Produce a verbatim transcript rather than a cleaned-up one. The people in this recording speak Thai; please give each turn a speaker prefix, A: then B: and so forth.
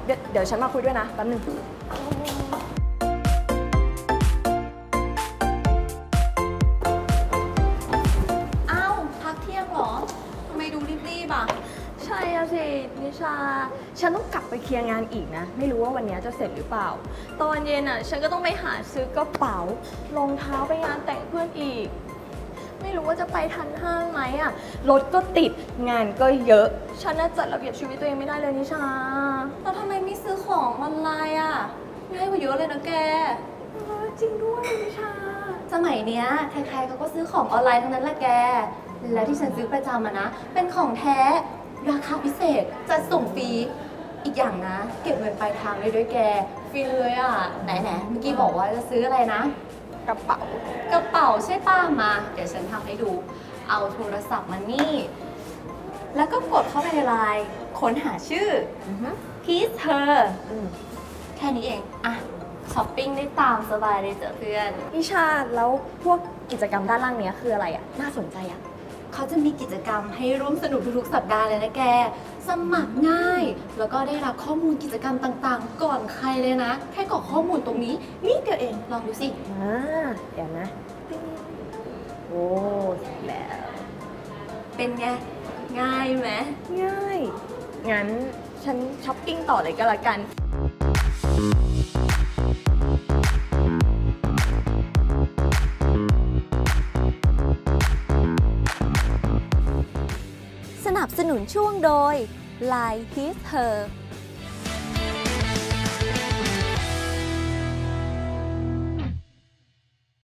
A: เดี๋ยวเดี๋ยวฉันมาคุยด้วยนะแป๊บนึง
B: อ้าวพักเที่ยงเหรอทำไมดูรีบๆอ่ะ
A: ใช่อะสินิชาฉันต้องกลับไปเคลียร์งานอีกนะไม่รู้ว่าวันนี้จะเสร็จหรือเปล่าตอนเย็นอ่ะฉันก็ต้องไปหาซื้อกระเป๋ารองเท้าไปงานแต่งเพื่อนอีกไม่รู้ว่าจะไปทันห้างไหมอ่ะรถก็ติดงานก็เยอะฉันน่าจัดระเบียบชีวิตตัวเองไม่ได้เลยนิชา
B: แล้วทำไมไม่ซื้อของออนไลน์อ่ะง่ายกว่าเยอะเลยนะแก
A: จริงด้วยนิชา
B: สมัยเนี้ยใครๆเขาก็ซื้อของออนไลน์ทั้งนั้นแหละแกและที่ฉันซื้อประจำอะนะเป็นของแท้ราคาพิเศษจะส่งฟรีอีกอย่างนะเก็บเงินปลายทางเลยด้วยแกฟรีเลยอ่ะไหนๆเมื่อกี้บอกว่าจะซื้ออะไรนะ
A: กระเป๋าก
B: ระเป๋าใช่ป้ามาเดี๋ยวฉันทำให้ดูเอาโทรศัพท์มานี่แล้วก็กดเข้าไปในไลน์ค้นหาชื่อ Peace Her แค่นี้เองอะช้อปปิ้งได้ตามสบายเลยเจอเพื่อน
A: นิชาแล้วพวกกิจกรรมด้านล่างเนี้ยคืออะไรอ่ะน่าสนใจอ่ะ
B: เขาจะมีกิจกรรมให้ร่วมสนุกทุกๆสัปดาห์เลยนะแกสมัครง่ายแล้วก็ได้รับข้อมูลกิจกรรมต่างๆก่อนใครเลยนะแค่กรอกข้อมูลตรงนี้นิดเดียวเองลองดูสิ
A: อ่าเดี๋ยวนะโอ้แล้ว
B: เป็นไงง่ายไหม
A: ง่ายงั้นฉันช้อปปิ้งต่อเลยก็แล้วกัน
C: สนับสนุนช่วงโดย ไลน์ Peace Her